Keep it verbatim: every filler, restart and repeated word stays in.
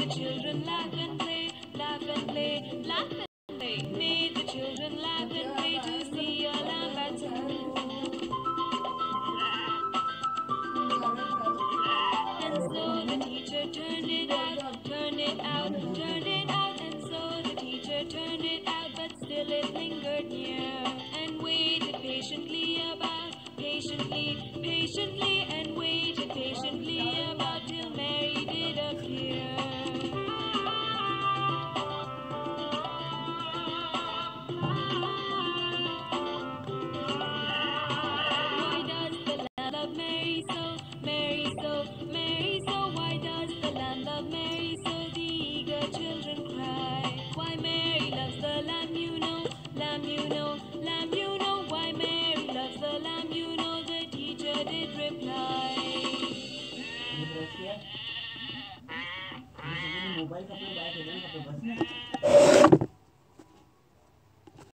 the children laugh and play, laugh and play, laugh and play. May the children laugh and play to see a lamb at school. And so the teacher turned it out, turned it out, turned it out. And so the teacher turned it out, but still it lingered near and waited patiently about, patiently, patiently, and waited patiently about till Mary did appear. Why does the lamb love Mary so, Mary so, Mary so? Why does the lamb love Mary so? The eager children cry. Why Mary loves the lamb, you know, lamb, you know, lamb, you know. Why Mary loves the lamb, you know, the teacher did reply. Mobile का अपने bike है ना, अपने बस में